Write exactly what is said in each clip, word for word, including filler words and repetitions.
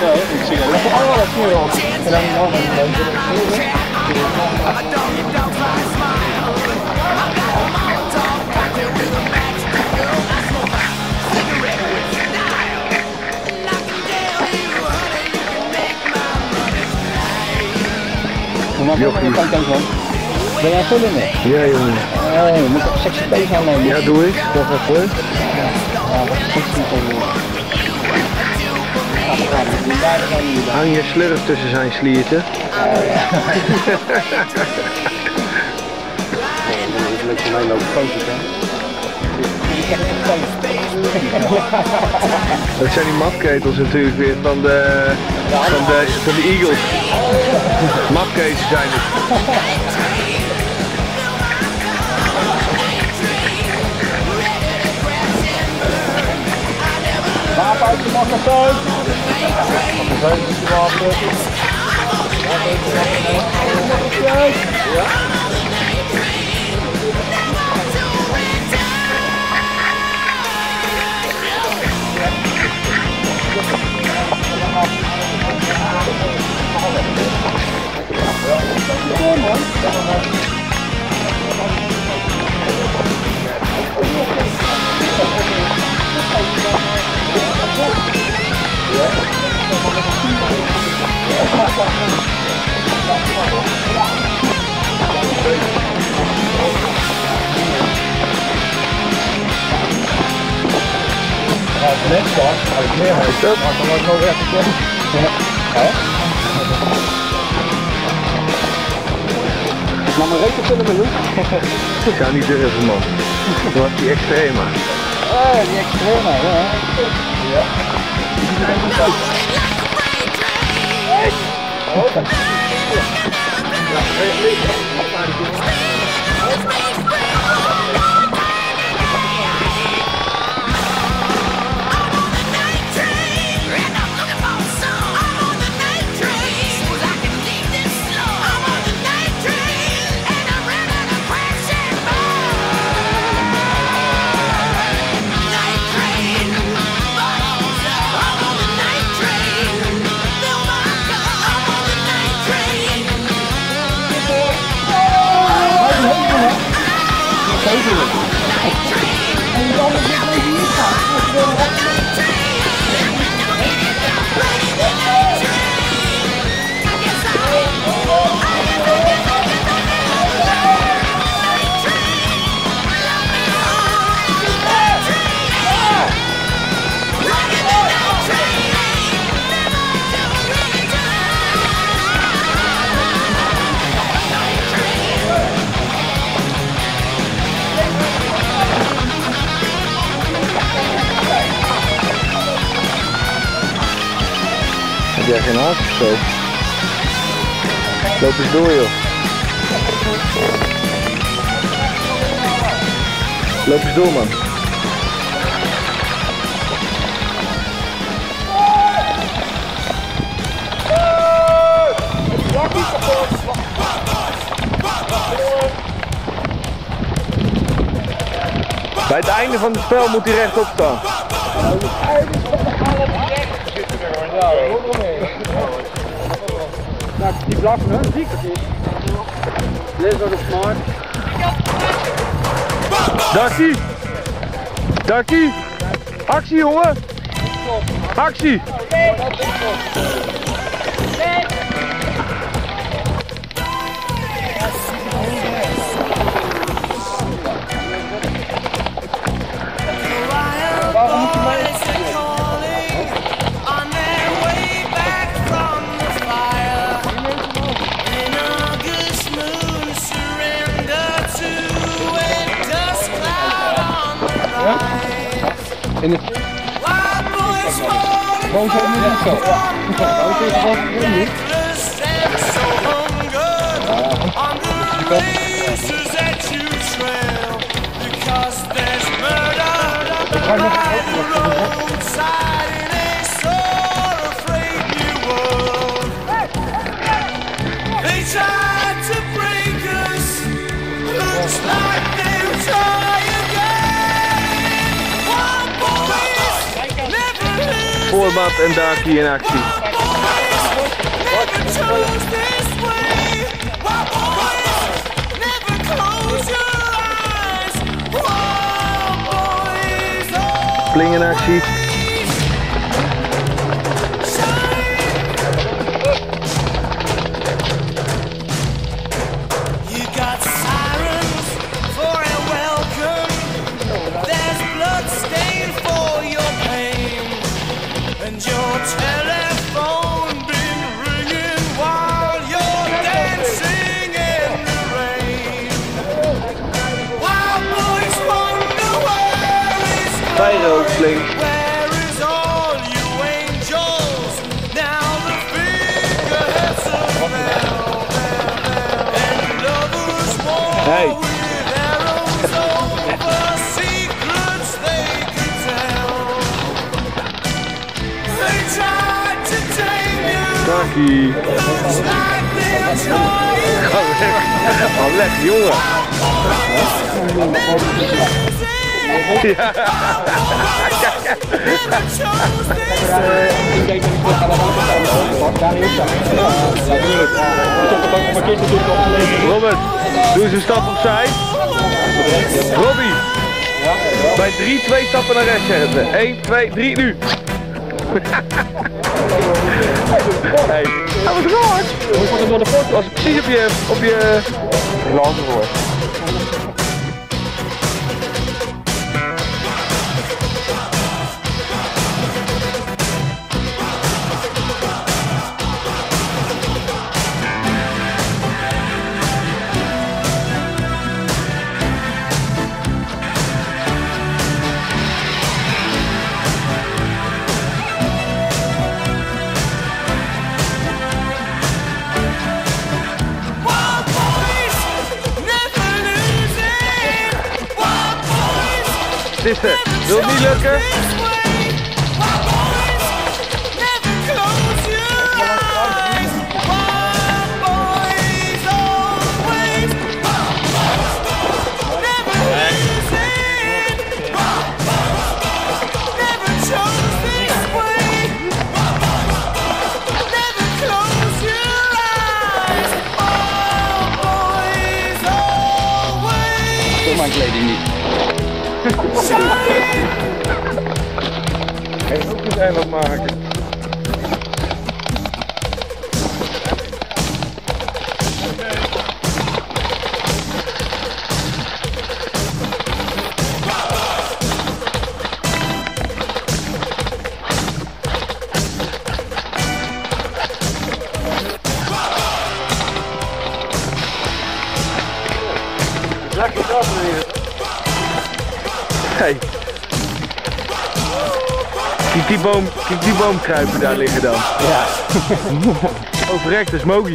Ja, ik zie dat. Oh, dat zie je wel. En dan nog een ben jij vullen mee? Ja, jongen. Oh, je moet ook sexy tegen aannemen. Ja, doe ik. Dat gaat goed. Ja, wat sexy tegenwoordig. Hang je slurf tussen zijn slierten. Leuk voor mij lopen foto's, hè? Dat zijn die mafketels natuurlijk weer van de, van de, van de Eagles. Mafketels zijn het. Wapen uit de makkertuin. Makkertuin is de wapen. Ja. Net zo, als ik meer heeft dat, maar dan wordt het nog even komen. Ja. Ik mag mijn rekening kunnen doen. Ik zou niet durven, man. Dat was die extrema. Oh, die extrema, ja. Ja. Heb jij geen haast of zo? Loop eens door, joh. Loop eens door, man. Bij het einde van het spel moet hij rechtop staan. Nou, die blaffen, hè? Zie ik het niet. Lees wat op smart. Darkie! Darkie! Actie, jongen! Actie! In het... Gewoon zo niet zo. Ja. Gewoon zo gewoon niet. Voorbaat en Darkie in actie. Spling in actie. Pyro Spling. Hey. Kaki. Ga weg. Ga weg, jongen. Ja. Robert, doe eens een stap opzij. Robbie, bij drie, twee stappen naar rechts zeggen ze. één, twee, drie, nu. Hey, dat was raar. Dat was precies op je, op je... Laten voor. Sister, wil het niet lukken? Doe mijn kleding niet. Geen hoekjes eiland maken. Lekker dat weer. Hey. Kijk die boom, kijk die boom kruipen daar liggen dan. Ja. Overrecht, dat is Mogi.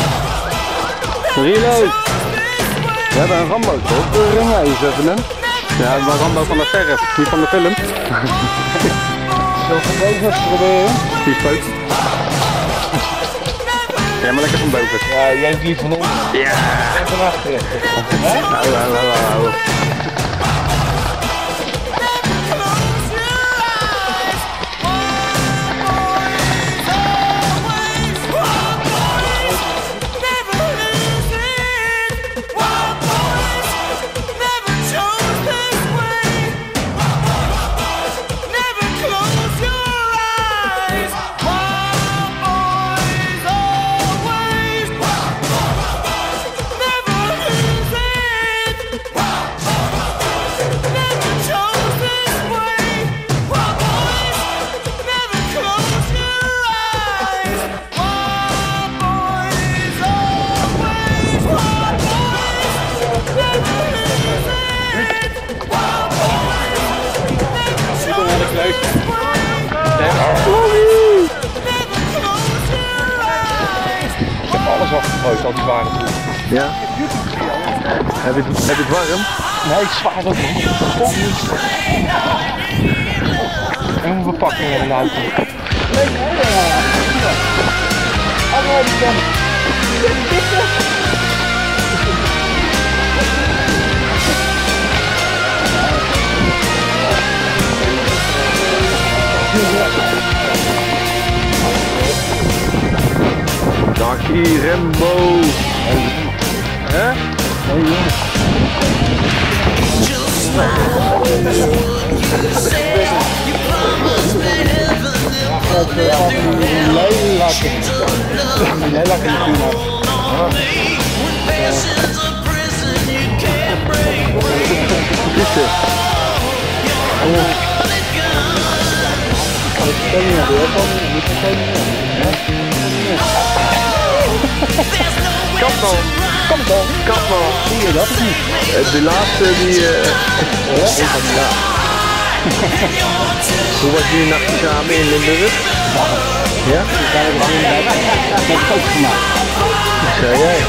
Reload. We hebben een Rambo toch? De ringijs even hem. Ja, maar Rambo van de verf, niet van de film. Zullen we van boven even proberen? Die is leuk. Ja, maar lekker van boven. Ja, jij hebt liever van onder. Ja. En van achteren. Nou, nou, nou, nou. Ik heb alles afgegooid, al die zware voeten. Ja. Heb je, het, heb je het warm? Nee, zwaar dat niet. Stop niet. En een verpakking in de auto. Nee, nee, nee. Allemaal die kant. Dagje Rembo. Hè? Nee, jongen. Leelakken. Leelakken natuurlijk. Kisten. Kap nou. Kom dan. Kap nou. Zie je dat of niet? De laatste die... Uh... Ja? Ja. Hoe was die nachtje samen in Limburg? Ja? Daar hebben we inderdaad met fout gemaakt. Wat zei jij?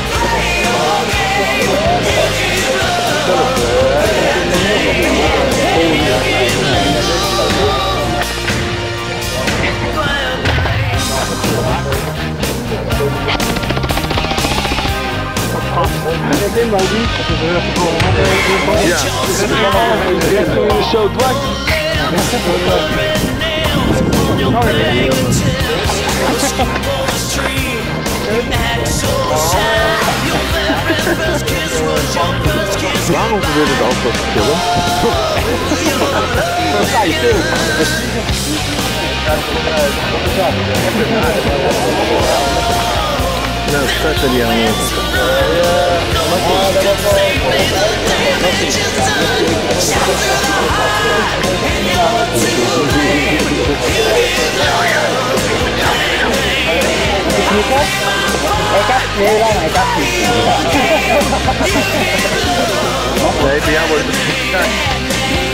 Zelf, ja. Zo dwars. Waarom gebeurt het altijd op film? Dat ga je veel. Nou, start er die aan. Ik heb heel lang, ik heb niet. Nee, bij jou wordt het...